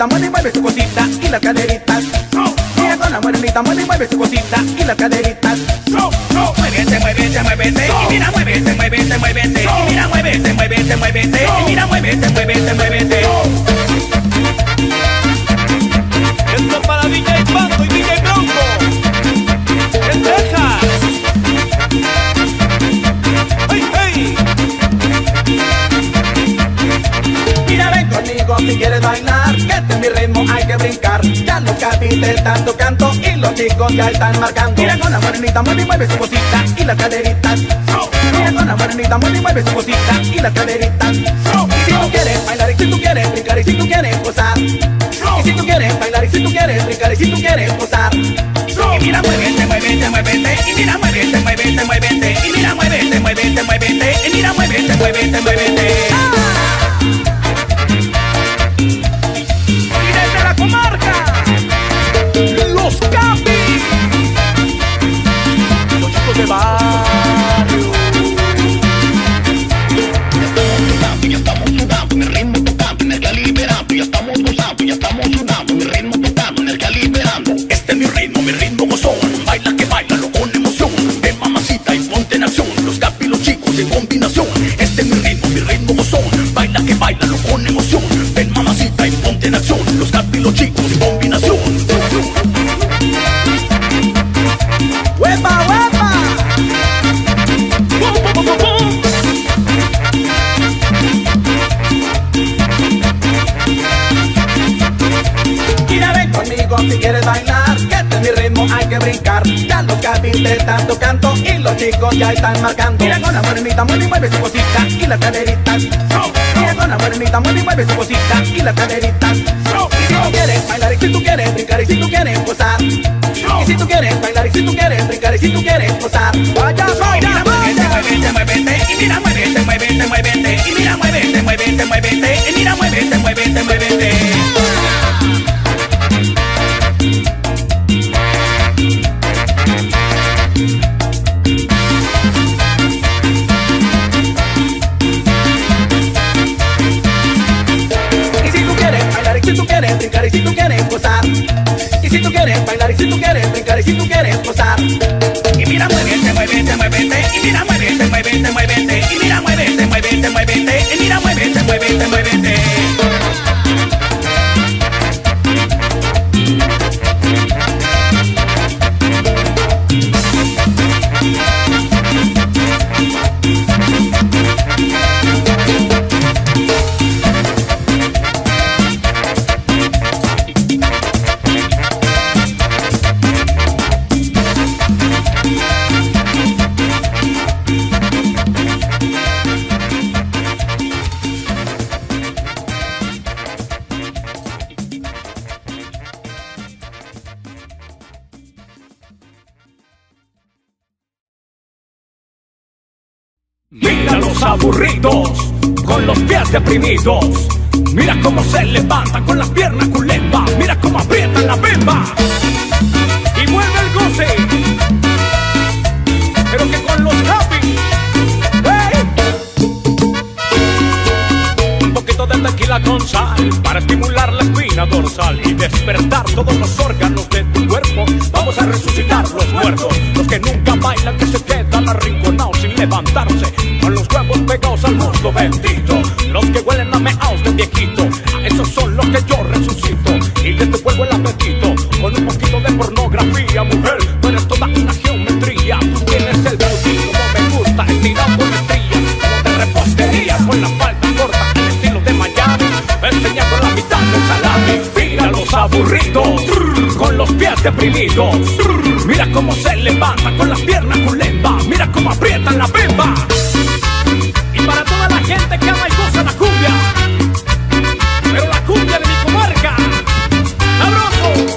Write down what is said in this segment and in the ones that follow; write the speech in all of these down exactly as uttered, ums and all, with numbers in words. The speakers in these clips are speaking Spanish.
morenita, mueve y mueve su cosita y las caderitas. Mira con la morenita, mueve y mueve su cosita y las caderitas. Muévete, muévete, muévete, y mira, muévete, muévete, muévete, y mira, muévete, muévete, muévete, y mira, muévete, muévete, muévete. Esto es para D J Pando y D J Bronco en Texas. ¡Hey, hey! Mira, ven conmigo si quieres bailar, que este es mi ritmo, hay que brincar. Ya los capite tanto canto y los chicos ya están marcando. Mira con la morenita, mueve y mueve su cosita y las caderitas. Mira con la morenita, mueve y mueve su cosita y las caderitas. Y si tú quieres bailar y si tú quieres brincar y si tú quieres gozar. Y si tú quieres bailar y si tú quieres brincar y si tú quieres gozar. Y mira, muévete, muévete, muévete, y mira, muévete, muévete, muévete, y mira, muévete, muévete, muévete, y mira, muévete, muévete, muévete. Y desde la comarca, los Capis, los chicos de barrio. Ya estamos sudando, mi ritmo tocando, energía liberando. Ya estamos gozando, ya estamos sudando, mi ritmo tocando, energía liberando. Este es mi ritmo, mi ritmo gozón. Baila que bailalo con emoción. Ven mamacita y ponte en acción. Los Capis, los chicos en combinación. Este es mi ritmo, mi ritmo gozón. Baila que bailalo con emoción. Ven mamacita y ponte en acción. Los Capis, los chicos en combinación. ¡Huepa, huepa! ¡Pum, pum, pum, pum, pum! Mira, ven conmigo si quieres bailar, que este es mi ritmo, hay que brincar. Ya los capite tanto canto y los chicos ya están marcando. Mira con la morenita, mueve y mueve su cosita y las caderitas. Mira con la morenita, mueve y mueve su cosita y las caderitas. Y si tú quieres bailar y si tú quieres brincar y si tú quieres gozar. Y si tú quieres bailar y si tú quieres brincar y si tú quieres gozar. Vaya, vaya, vaya. Muévete, muévete, y mira, muévete, muévete, muévete, y mira, muévete, muévete, muévete, y mira, muévete, muévete, muévete. Si tú quieres brincar y si tú quieres gozar. Y si tú quieres bailar y si tú quieres brincar y si tú quieres gozar. Y mira, muévete, muévete, muévete, y mira, muévete, muévete, muévete, y mira, muévete, muévete, muévete, y mira, muévete, muévete, muévete. Mira los aburridos, con los pies deprimidos. Mira cómo se levantan con las piernas culemba. Mira cómo aprietan la bemba y vuelve el goce, pero que con los Capis. ¡Hey! Un poquito de tequila con sal para estimular la espina dorsal y despertar todos los órganos de tu cuerpo. Vamos a resucitar los muertos, los que nunca bailan, que se quedan arrinconados sin levantarse, con los huevos pegados al muslo bendito, los que huelen a meaos de viejito. A esos son los que yo resucito y les devuelvo el apetito con un poquito de pornografía. Mujer, tú eres toda una geometría. Tú tienes el booty como me gusta, estirado con estrías, como de repostería, con la falda corta al estilo de Miami, enseñando la mitad del salami. Mira los aburridos, con los pies deprimidos. Mira cómo se levantan con las piernas culemba. Mira cómo aprietan la bemba. Y para toda la gente que ama y goza la cumbia, pero la cumbia de mi comarca, ¡sabroso!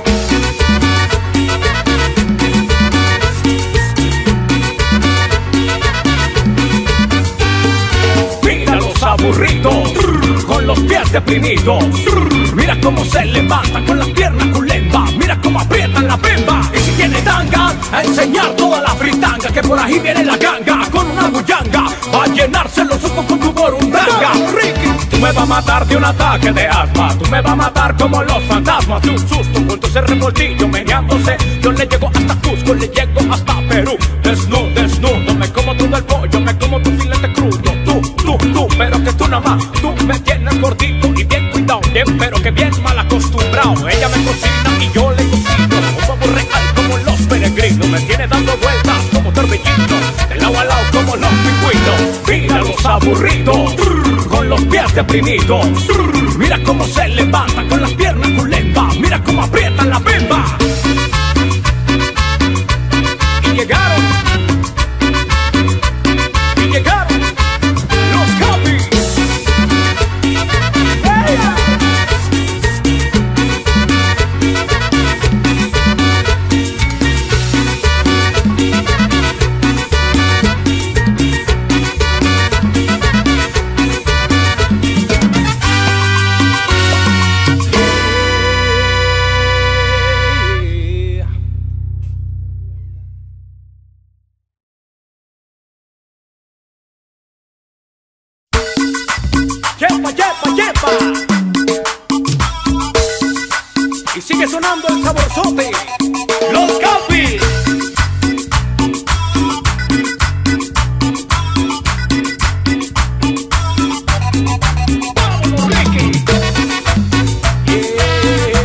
Mira los aburridos, con los pies deprimidos. Mira cómo se levantan con las piernas culemba. Mira cómo aprietan la bemba. Y si tiene tanga, a enseñar toda la fritanga, que por ahí viene la ganga con una bullanga, va a llenarse los ojos con tu borundanga. Ricky Tú me vas a matar de un ataque de asma. Tú me vas a matar como los fantasmas de un susto. Junto a ese revoltillo meneándose. Yo le llego hasta Cusco, le llego hasta Perú. Desnudo, desnudo, me como todo el pollo, me como tu filete crudo. Tú, tú, tú, pero que tú nada más. Tú me tienes gordito y bien cuidado. Bien, pero que bien mal acostumbrado. Ella me cocina y yo le cocino. Un pavo real como los peregrinos. Me tiene dando vueltas como torbellino. De lado a lado como los pingüinos. Mira los aburridos, con los pies deprimidos. Mira cómo se levantan con las piernas culentas. Mira cómo aprietan la bemba. Y llegaron, y llegaron los Capi. Yepa, yepa, yepa. Y sigue sonando el saborzote. Los Capi. Vámonos, Ricky. Yeah.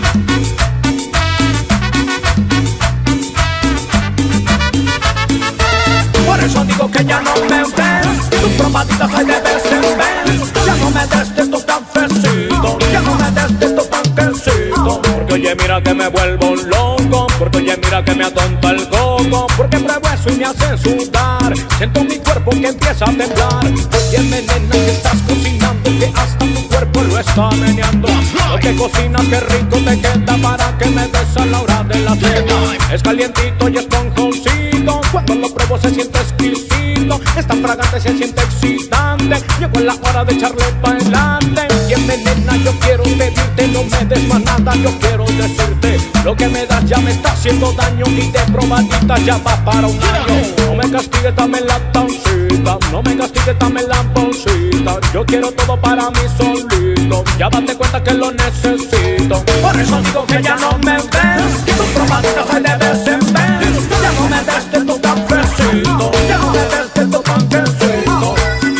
Por eso digo que ya no me ves. Tus probaditas hay de vez en vez. Ya no me des de tu cafecito, ya no me des de tu panquecito. Porque oye mira que me vuelvo loco, porque oye mira que me atonta el coco. Porque pruebo eso y me hace sudar, siento mi cuerpo que empieza a temblar. Oye nena que estás cocinando, que hasta tu cuerpo lo está meneando. Lo que cocinas que rico te queda para que me des a la hora de la cena. Es calientito y esponjoncito, cuando lo pruebo se siente exquisito. Es tan fragante, se siente excitante. Llegó la hora de echarle pa' adelante. Bien nena, yo quiero pedirte, no me des más nada. Yo quiero decirte, lo que me das ya me está haciendo daño. Y de probadita ya va para un año. No me castigues, dame la tancita. No me castigues, dame la bolsita. Yo quiero todo para mí solito. Ya date cuenta que lo necesito. Por eso digo que ya no me ves. Que tus probaditas hay de vez en vez. Ya no me des de tu cafecito, ya no me des de tu panquecito.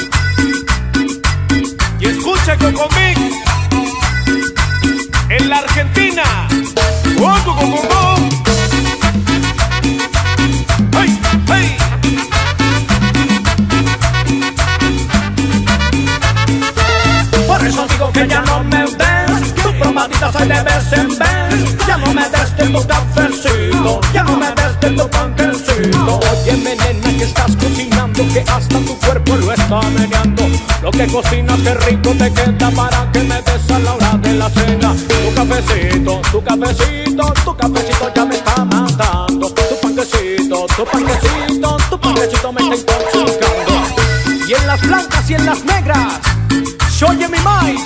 Y escucha Coco Mix en la Argentina. ¡Oh, oh, oh, oh! ¡Hey, hey! Por eso digo que ya no me ves. Tus probaditas hay de vez en vez. Ya no me des de tu cafecito, ya no me des de tu panquecito. Oye nena que estás cocinando, que hasta tu cuerpo lo está meneando. Lo que cocinas que rico te queda para que me des a la hora de la cena. Tu cafecito, tu cafecito, tu cafecito ya me está matando. Tu panquecito, tu panquecito, tu panquecito me está intoxicando. Y en las blancas y en las negras, se oye mi Mike.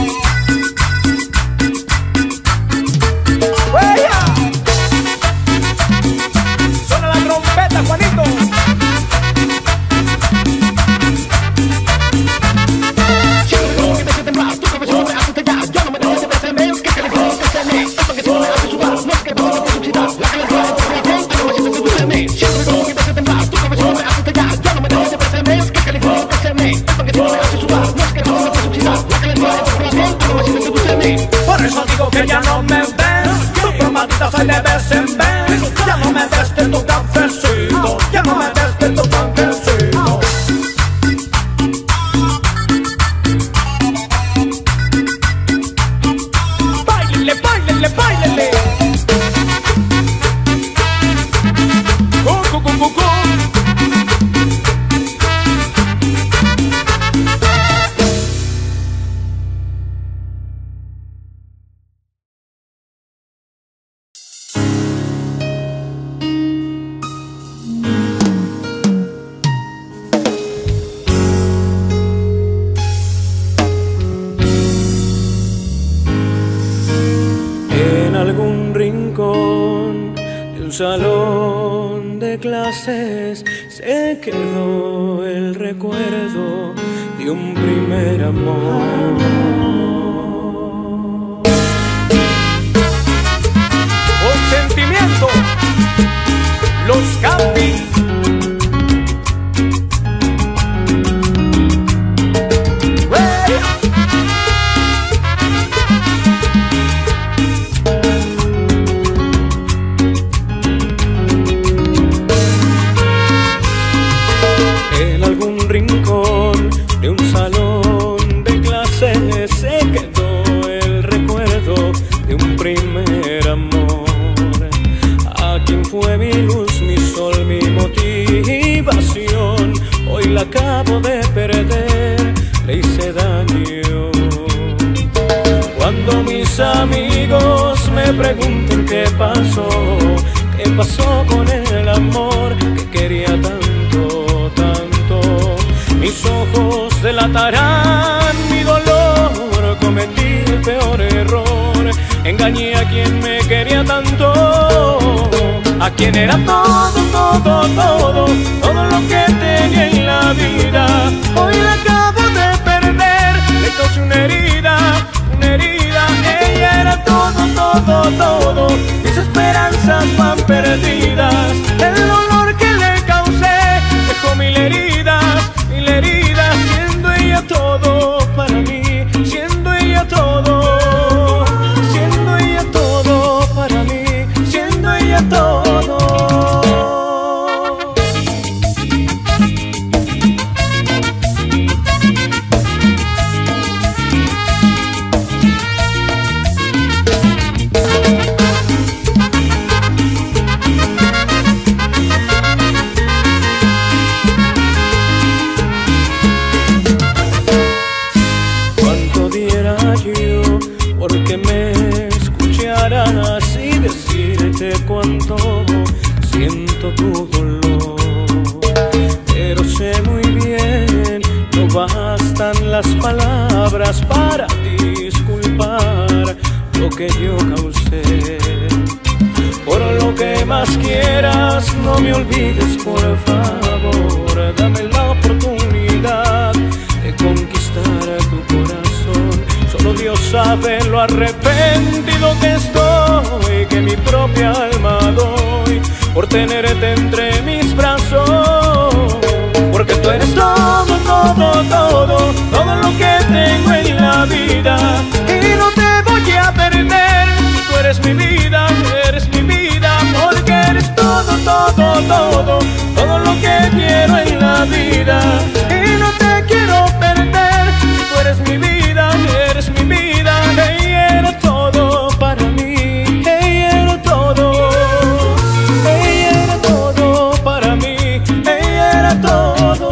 Suena la trompeta, Juanito. Por eso digo que ya no me ves. Tus probaditas hay de vez en vez. Ya no me des de tu cafecito, ya no me des de tu panquecito. Báilele, báilele, báilele. Cu, cu, cu, cu, cu. Salón de clases se quedó el recuerdo de de un primer amor. Con sentimiento, los Capi. En algún rincón de un salón de clase se quedó el recuerdo de un primer amor. A quien fue mi luz, mi sol, mi motivación, hoy la acabo de perder, le hice daño. Cuando mis amigos me preguntan qué pasó, qué pasó con el amor que quería tanto, tanto, mis ojos delatarán mi dolor. Cometí el peor error, engañé a quien me quería tanto, a quien era todo, todo, todo, todo lo que tenía en la vida. Hoy la acabo de perder, le causé una herida, una herida. Ella era todo, todo, todo, mis esperanzas van perdidas. El dolor que le causé dejó mil heridas, mil heridas, siendo ella todo para mí, siendo ella todo, siendo ella todo para mí, siendo ella todo. Porque me escucharas y decirte cuánto siento tu dolor. Pero sé muy bien, no bastan las palabras para disculpar lo que yo causé. Por lo que más quieras, no me olvides, por favor. Dame la oportunidad de conquistar tu corazón. Solo Dios sabe lo arrepentido que estoy, que mi propia alma doy por tenerte entre mis brazos. Porque tú eres todo, todo, todo, todo lo que tengo en la vida. Y no te voy a perder, tú eres mi vida, eres mi vida. Porque eres todo, todo, todo, todo lo que quiero en la vida. Y no te quiero perder, tú eres mi vida, eres mi vida. Ella era todo para mí, ella era todo, ella era todo para mí, ella era todo.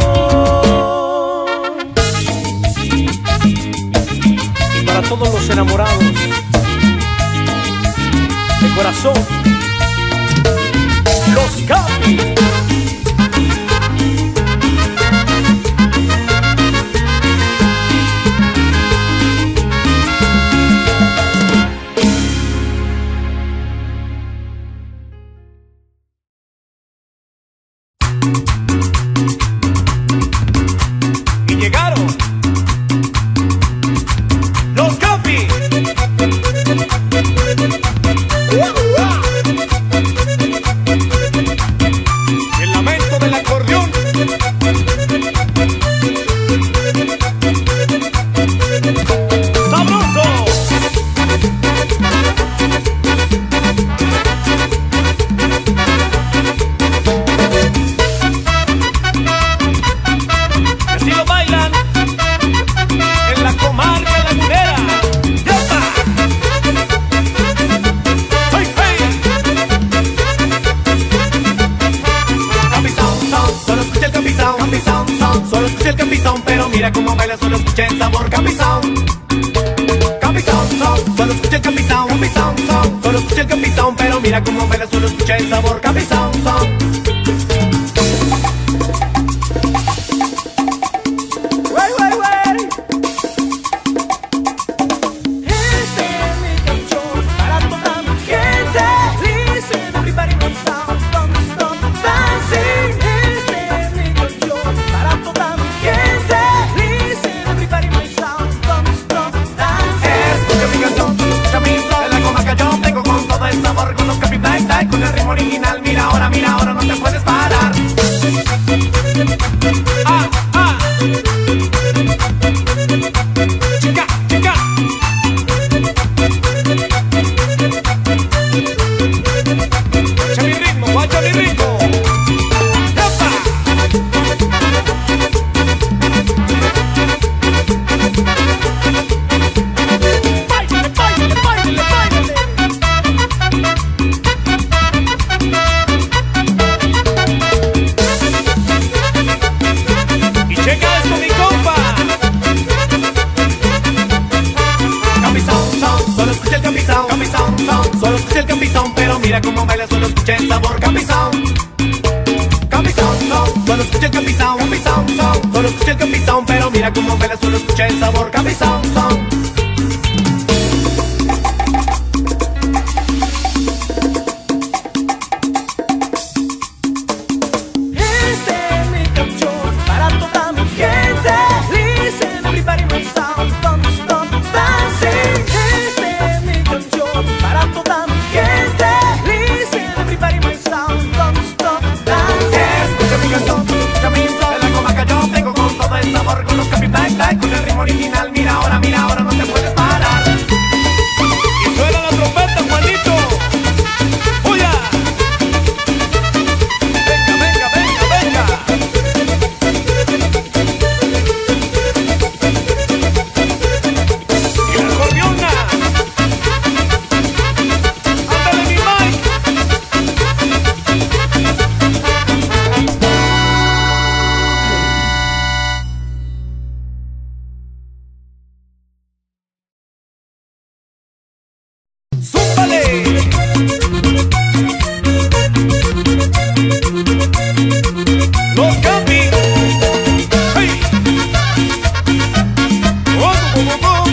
Y para todos los enamorados de corazón, los Capi. Y llegaron los Capi. El lamento del acordeón. ¡Sabroso! Así lo bailan en la comarca lagunera. ¡Yapa! ¡Hey, hey! Capizón, son, solo escucha el capizón. Capizón, son, solo escucha el capizón. Pero mira cómo baila, solo escucha el sabor. Capizón. Capizón, son, solo escucha el capizón. Capizón, son, solo escucha el capizón. Pero mira cómo baila, solo escucha el sabor. Capizón, son. Listen baila, solo escucha el sabor Capi Sound. Capi Sound, sound, solo escucha el Capi Sound. Capi Sound, sound, solo escucha el Capi Sound. Pero mira cómo baila, solo escucha el sabor Capi Sound, sound. Con los Capi Black Black, con el ritmo original. Mira ahora, mira ahora, no te puedes parar. Y suena la trompeta, Juanito. ¡Uya! Venga, venga, venga, venga. Y la acordeona. Ándale, mi Mike. Los Capi. Hey. Oh, oh, oh, oh.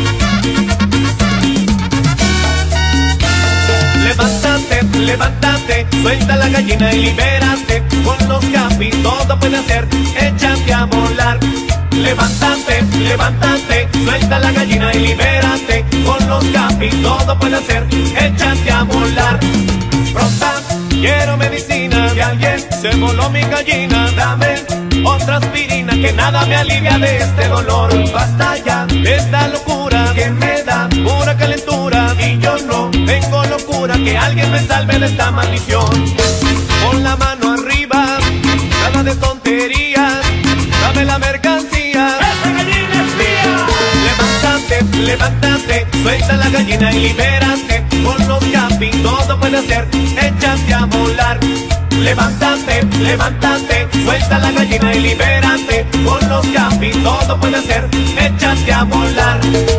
Levántate, levántate, suelta la gallina y libérate. Con los Capi todo puede hacer, échate a volar. Levántate, levántate, suelta la gallina y libérate. Con los Capi todo puede hacer, échate a volar. Pronta, quiero medicina de alguien, se voló mi gallina. Dame otra aspirina, que nada me alivia de este dolor. Basta ya de esta locura que me da pura calentura. Y yo no tengo locura, que alguien me salve de esta maldición. Con la mano arriba, nada de tonterías, dame la mercancía. ¡Esta gallina es mía! Levántate, levántate, suelta la gallina y libérate. Con los Capi todo puede hacer, échate a volar. Levántate, levántate, suelta la gallina y libérate. Con los Capi todo puede hacer, échate a volar.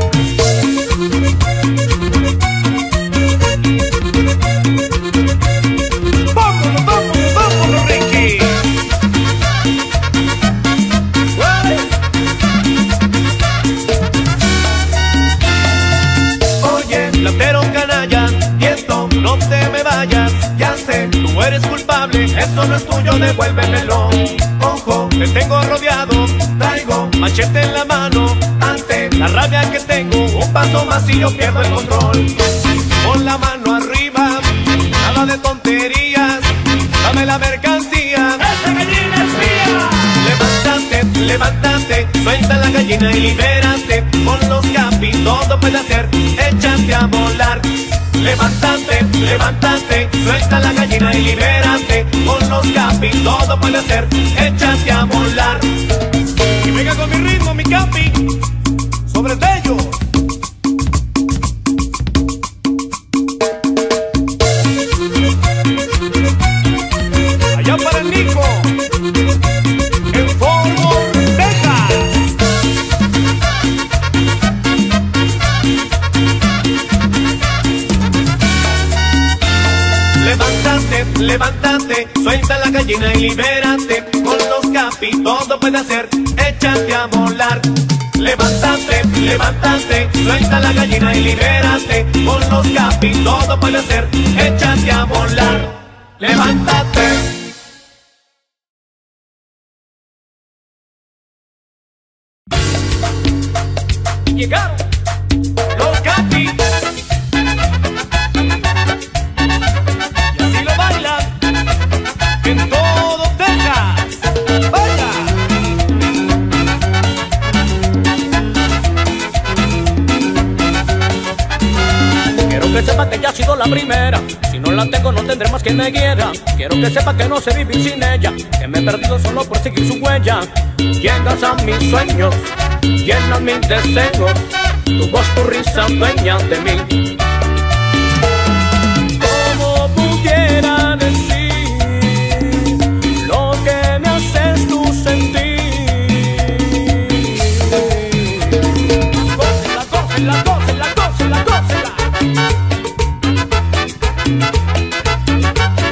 ¡Vámonos, vámonos, vámonos, Ricky! Oye, platero canalla, y esto no te me vayas. Ya sé, tú eres culpable, eso no es tuyo, devuélvemelo. Ojo, te tengo rodeado, traigo machete en la mano. Ante la rabia que tengo, un paso más y yo pierdo el control. Con la mano arriba, nada de tonterías, dame la mercancía. ¡Esta gallina es mía! Levántate, levántate, suelta la gallina y libérate. Con los Capi todo puede hacer, échate a volar. Levántate, levántate, suelta la gallina y libérate. Con los Capi todo puede hacer, échate a volar. Y venga con mi ritmo, mi Capi. Sobre ello. Allá para el Nico. En Fort Worth, Texas. Levántate, levántate, suelta la gallina y libérate. Con los Capi todo puede hacer, échate a volar. Levántate, levántate, suelta la gallina y libérate. Con los Capi todo puede hacer, échate a volar. Levántate. Llegaron Los Capi. y así lo bailan en todo Texas. ¡Vaya! Quiero que sepa que ella ha sido la primera. Si no la tengo no tendré más quien me quiera. Quiero que sepa que no sé vivir sin ella, que me he perdido solo por seguir su huella. Llegas a mis sueños, llenas mis deseos, tu voz, tu risa, dueña de mí. ¿Cómo pudiera decir lo que me haces tú sentir? Gócela, gócela, gócela, gócela, gócela.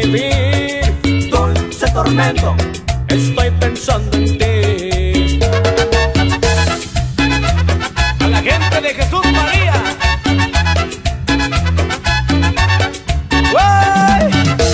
vivir. Dulce tormento, estoy pensando en ti. A la gente de Jesús María. ¡Uy!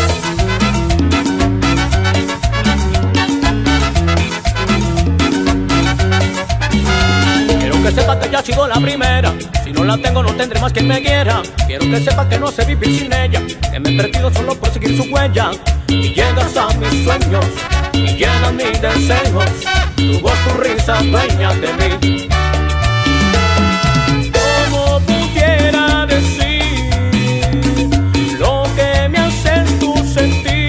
Quiero que sepa que ya ha sido la primera. Si no la tengo no tendré más quien me quiera. Quiero que sepa que no sé vivir sin ella, que me he perdido solo por seguir su huella. Y llegas a mis sueños y llenas mis deseos. Tu voz, tu risa, dueña de mí. ¿Cómo pudiera decir lo que me haces tú sentir?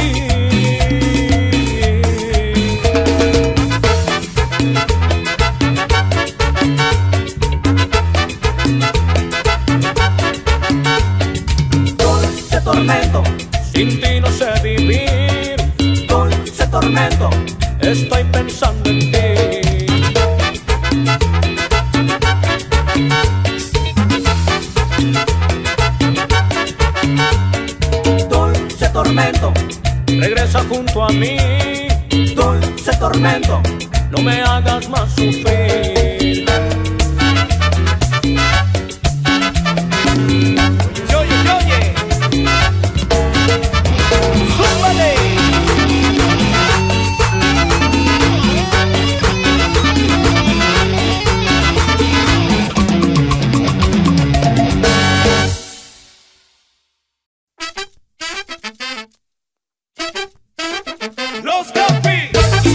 dulce tormento, Sin ti no sé vivir. dulce tormento, Estoy pensando en ti. dulce tormento, Regresa junto a mí. dulce tormento, No me hagas más sufrir. ¡Se oye, se oye! ¡Súbale! ¡Los Capi!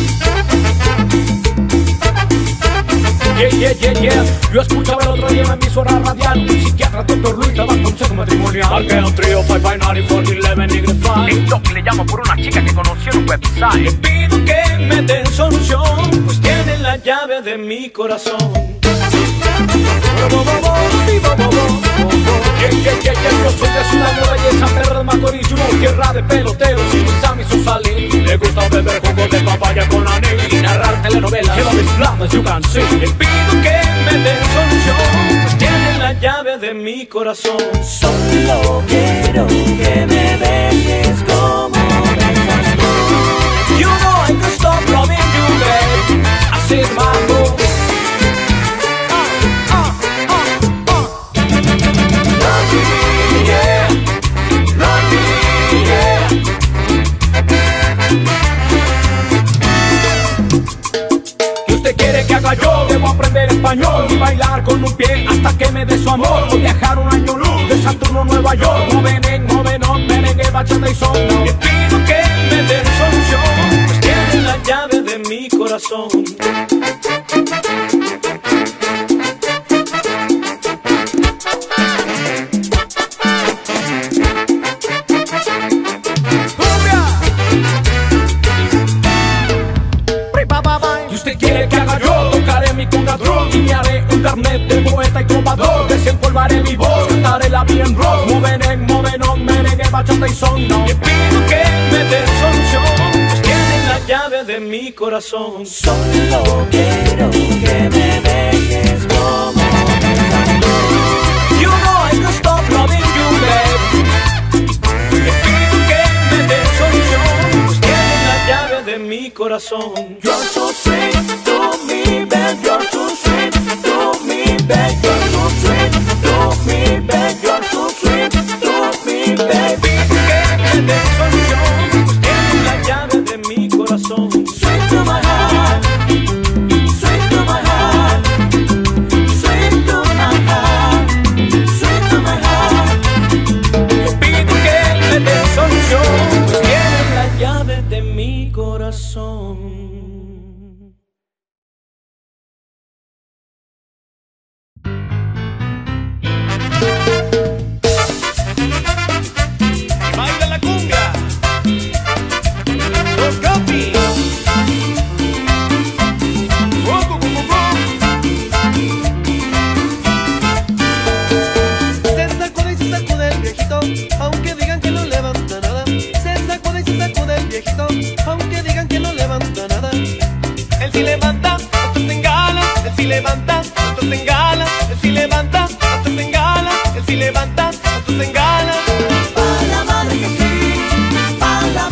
Yeah, yeah, yeah, yeah. Yo escuchaba el otro día en la emisora radial un psiquiatra, doctor Luis, daba consejo matrimonial. Marqué un trío, cinco five nine cuatro once Y cinco. El doc le llamo por una chica que conoció en un website. Le pido que me den solución, pues tiene la llave de mi corazón. Yeah, yeah, yeah, yeah. Yo soy de Ciudad Nueva y esa perra de Macorís, Yumo, tierra de peloteros y Luisa me hizo salir. Le gusta beber jugo de papaya con anís y narrar telenovelas. Lleva mis planes, you can see. Le pido que me den solución, pues tiene la llave de mi corazón. solo quiero que me beses como besas tú. You know I can stop loving you, babe. Así es, mambo. Yo debo aprender español y bailar con un pie hasta que me dé su amor. O viajar un año luz de Saturno a Nueva York. Moven, moven, merengue, bachata y son. Le pido que me den solución, pues tiene la llave de mi corazón. Y usted quiere que haga yo, tocaré mi congadrón y me haré un carnet de poeta y trovador. Desempolvaré mi voz, cantaré la bien rock. Moveré, moverón, merengue, bachata y son. No. Le pido que me den solución, pues tienen la llave de mi corazón. Solo quiero que me beses como besas tú. You know I can stop loving you, babe. Le pido que me den solución, pues tienen la llave de mi corazón. You're so sweet to me, babe. You're so sweet to me, babe. You're so sweet to me, babe. You're so sweet to me, babe. Pido que me den solución, pues tienen la llave de mi corazón. Sweet to my heart, sweet to my heart, sweet to my heart, sweet to my heart. Yo pido que me den solución, pues tienen la llave de mi corazón. Baila la cumbia, los Capi. Oh, oh, oh, oh. Se sacude y se sacude el viejito, aunque digan que no levanta nada. Se sacude y se sacude el viejito, aunque digan que no levanta nada. Él sí levanta, hasta se engala. Él sí levanta, hasta se engala. Él sí levanta, hasta se engala. Él sí levanta, hasta se engala. Pa' la madre que sí, pa' la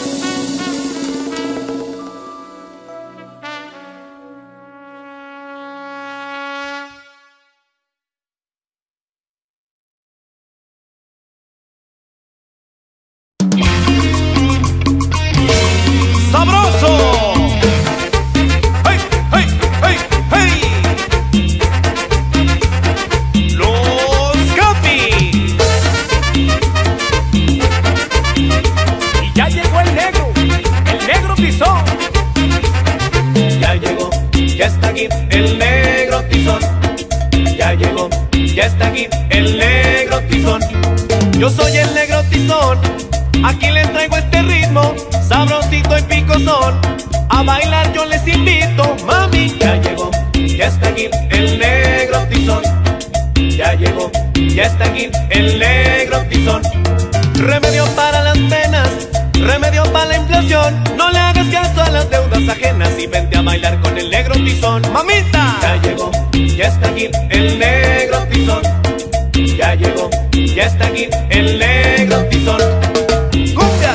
tizón. Ya llegó, ya está aquí el negro tizón. Ya llegó, ya está aquí el negro tizón. Yo soy el negro tizón, aquí les traigo este ritmo sabrosito y picosón. A bailar yo les invito, mami. Ya llegó, ya está aquí el negro tizón. Ya llegó, ya está aquí el negro tizón. Remedio para las penas, remedio para la inflación. No le hagas caso a las deudas ajenas y vente a bailar con el negro tizón. ¡Mamita! Ya llegó, ya está aquí el negro tizón. Ya llegó, ya está aquí el negro tizón. ¡Cumbia!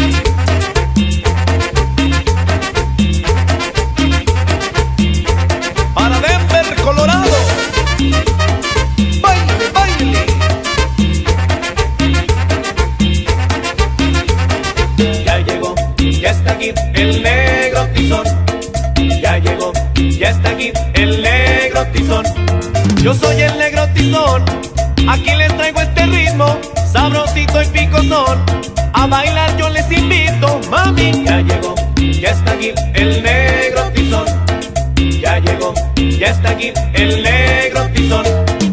Para Denver, Colorado. Baile, baile. Ya llegó, ya está aquí el negro tizón. Ya llegó, ya está aquí el negro tizón. Yo soy el negro tizón, aquí les traigo este ritmo sabrosito y picosón. A bailar yo les invito, mami. Ya llegó, ya está aquí el negro tizón. Ya llegó, ya está aquí el negro tizón.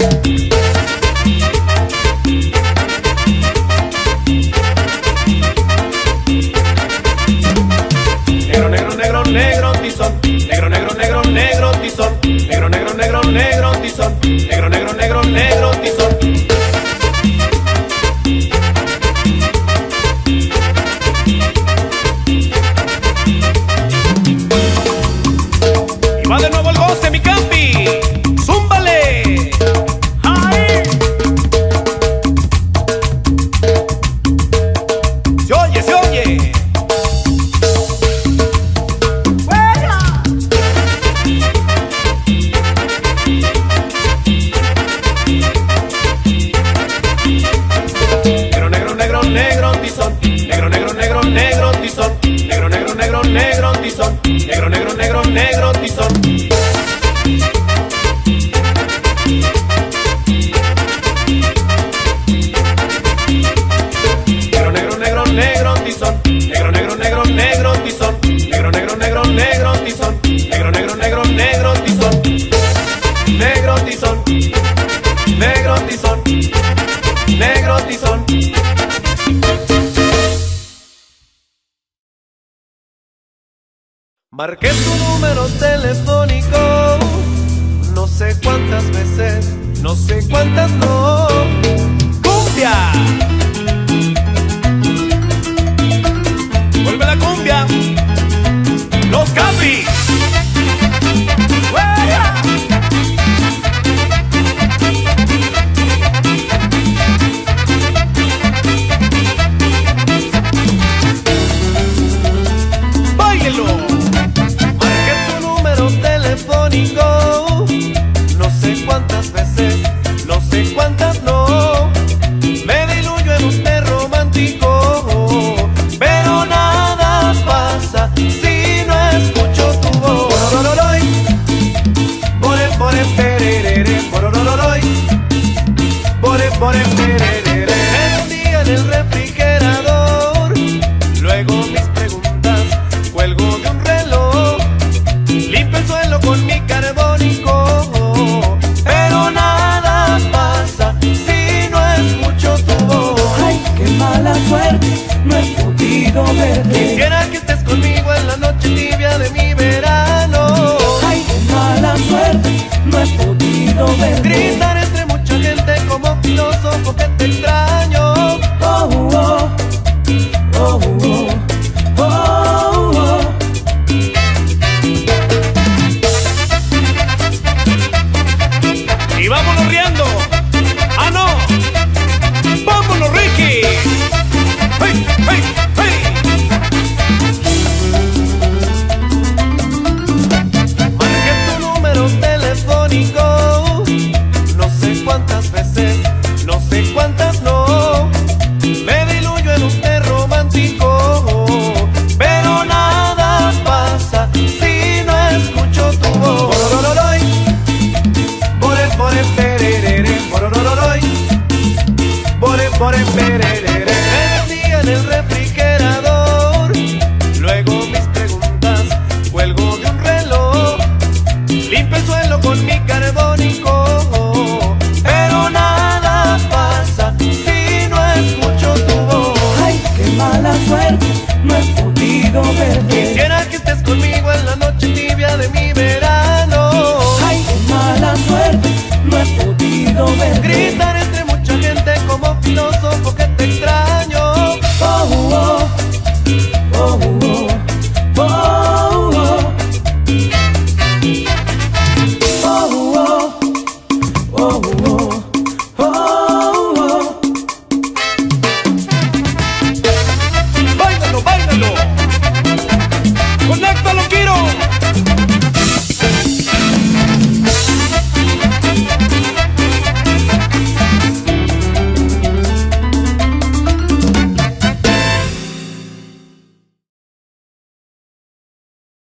Negro, negro, negro, negro tizón. Negro, negro, negro, negro tizón. Negro, negro, negro, negro tizón. Negro, negro, negro, negro tizón. Y va de nuevo el goce, mi campi. ¡Zúmbale! ¡Ay! Se oye, se oye. Negro, negro, negro, negro tizón. Negro, negro, negro, negro tizón. Negro, negro, negro, negro tizón. Negro, negro, negro, negro tizón. Negro, negro, negro, negro tizón. Negro, negro, negro, negro tizón. Negro, negro, negro, negro tizón. Negro, negro, negro, negro tizón. Negro tizón. Negro tizón. Negro tizón. Marqué tu número telefónico, no sé cuántas veces, no sé cuántas no. ¡Cumbia! ¡Vuelve la cumbia! ¡Los Capri! ¡Fuera! Telefónico, no sé cuántas veces, no sé cuántas no. Me diluyo en usted romántico, pero nada pasa si no escucho tu voz. Bore, bore, pererere, borororoy. Bore, bore, pererere. Me hundía en el refrigerador, luego mis preguntas, cuelgo de un reloj. Limpio el suelo con mi carbónico, pero nada pasa si no escucho tu voz. Ay, qué mala suerte, no he podido verte. Quisiera que estés conmigo en la noche tibia de mi verano. Ay, qué mala suerte, no he podido verte. Gritar entre mucha gente como filósofo que te extraño. Oh, oh, oh, oh, oh, oh. Y vámonos riendo. ¡Ah, no! ¡Vámonos, Ricky! ¡Hey, hey, hey! Marqué tu número telefónico, no sé cuántas veces, no sé cuántas no. no he podido verte.